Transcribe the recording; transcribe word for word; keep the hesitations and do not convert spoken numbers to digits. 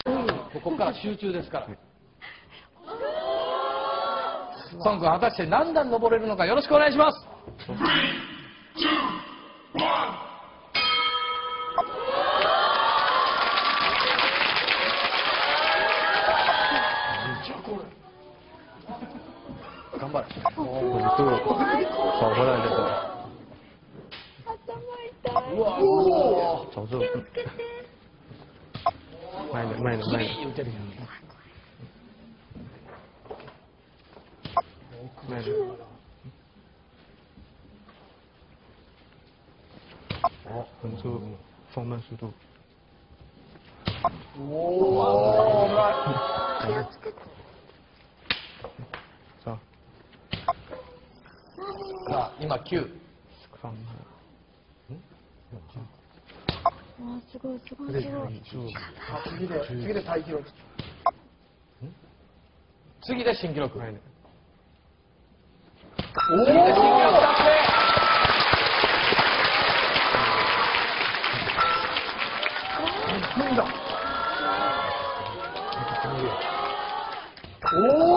ここから集中ですから。孫君、果たして何段登れるのか、よろしくお願いします。頑張れ。おお、肉を跑回来这个。うわ、おお。上手。慢点、慢点、慢点。慢点。哦，稳住，放慢速度。おお。さあ。さあ、今きゅう。 わあ、すごいすごいすごい。 次で次でタイ記録。 次で新記録。おお。 おお。 次で新記録達成。 いっぷんだ。おお。